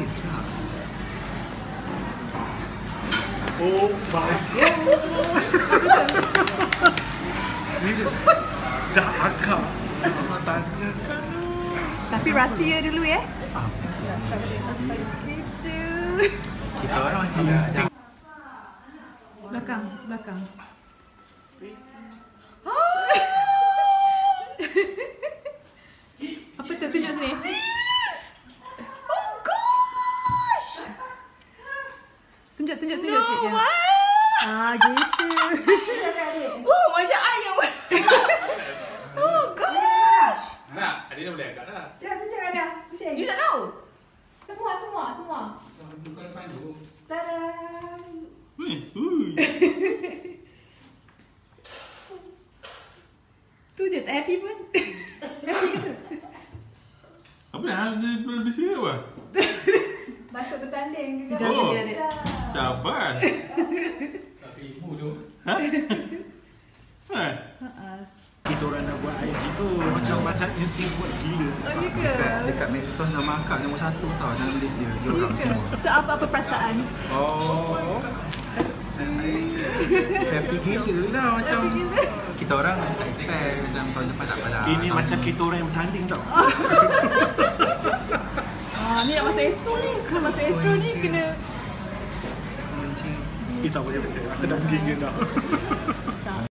Nice lah. Oh my god. Serius. Dah akak. Tanya kan. Tapi rahsia dulu ya. Gitu. Kita orang macam dah. Belakang. Apa tu? Tunjuk sini. Oh gosh. Tunjuk sikit No je. way. Gitu. Oh, macam ayam. Oh gosh. Nak, adik dah boleh agak dah. Dah tunjuk ada. Pusing. You tak tahu? Semua. Bukan pandu. Tada. Tu je, tak happy pun. Happy ke tu? Apa yang di sini apa? Masuk bertanding juga. Dah Oh. sedia, adik. Sabar. Tapi ibu tu. Ha? Ha? Kita orang dah buat IG tu macam insting buat gila. Oh, ya ke? Dekat Medsos nama akak nombor 1 tau dalam Malaysia. Ya Diorang ke? semua. So, apa perasaan? Oh. Happy gila lah macam. Kita orang macam tak expect macam tahun depan tak apalah. Ini macam kita orang yang bertanding tau. Ni nak masuk Astro ni. Nak masuk Astro ni kena. Kita boleh baca. Aku dah menjingga dah.